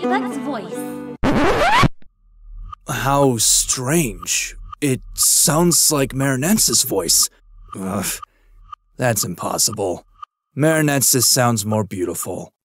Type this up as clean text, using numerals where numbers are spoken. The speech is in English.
Ladybug's voice. How strange. It sounds like Marinette's voice. Ugh, that's impossible. Marinette's sounds more beautiful.